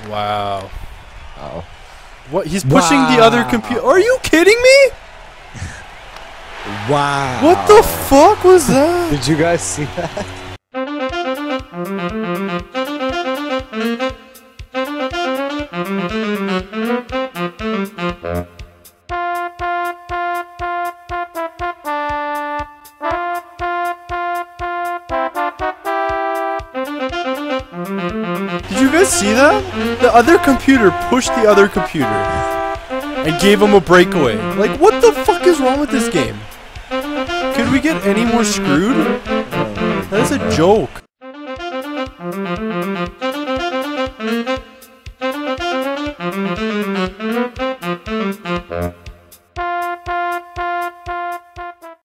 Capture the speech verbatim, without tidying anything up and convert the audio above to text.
Wow. Uh-oh. What? He's pushing wow. the other computer. Are you kidding me? Wow. What the fuck was that? Did you guys see that? Did you guys see that? The other computer pushed the other computer and gave him a breakaway. Like, what the fuck is wrong with this game? Could we get any more screwed? That is a joke.